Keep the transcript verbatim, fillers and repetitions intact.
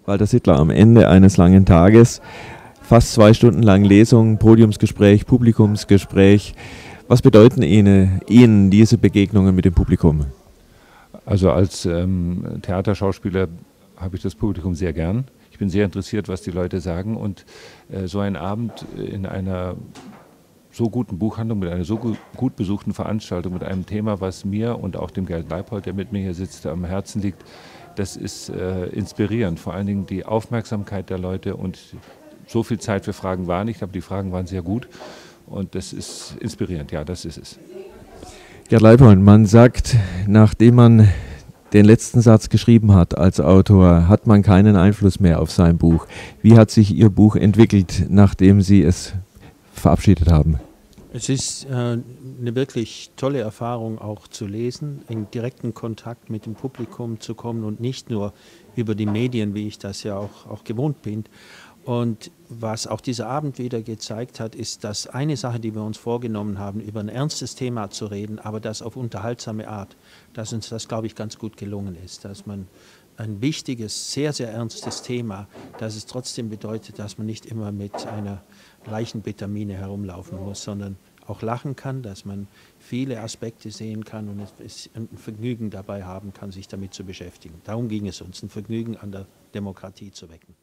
Walter Sittler, am Ende eines langen Tages, fast zwei Stunden lang Lesung, Podiumsgespräch, Publikumsgespräch. Was bedeuten Ihnen, Ihnen diese Begegnungen mit dem Publikum? Also als ähm, Theaterschauspieler habe ich das Publikum sehr gern. Ich bin sehr interessiert, was die Leute sagen, und äh, so ein Abend in einer so guten Buchhandlung, mit einer so gut, gut besuchten Veranstaltung, mit einem Thema, was mir und auch dem Gerd Leipold, der mit mir hier sitzt, am Herzen liegt, das ist äh, inspirierend. Vor allen Dingen die Aufmerksamkeit der Leute, und so viel Zeit für Fragen war nicht, aber die Fragen waren sehr gut, und das ist inspirierend, ja, das ist es. Gerd Leipold, man sagt, nachdem man den letzten Satz geschrieben hat als Autor, hat man keinen Einfluss mehr auf sein Buch. Wie hat sich Ihr Buch entwickelt, nachdem Sie es verabschiedet haben? Es ist äh, eine wirklich tolle Erfahrung, auch zu lesen, in direkten Kontakt mit dem Publikum zu kommen und nicht nur über die Medien, wie ich das ja auch, auch gewohnt bin. Und was auch dieser Abend wieder gezeigt hat, ist, dass eine Sache, die wir uns vorgenommen haben, über ein ernstes Thema zu reden, aber das auf unterhaltsame Art, dass uns das, glaube ich, ganz gut gelungen ist, dass man ein wichtiges, sehr, sehr ernstes Thema, dass es trotzdem bedeutet, dass man nicht immer mit einer Leichenbetamine herumlaufen muss, sondern auch lachen kann, dass man viele Aspekte sehen kann und es ein Vergnügen dabei haben kann, sich damit zu beschäftigen. Darum ging es uns, ein Vergnügen an der Demokratie zu wecken.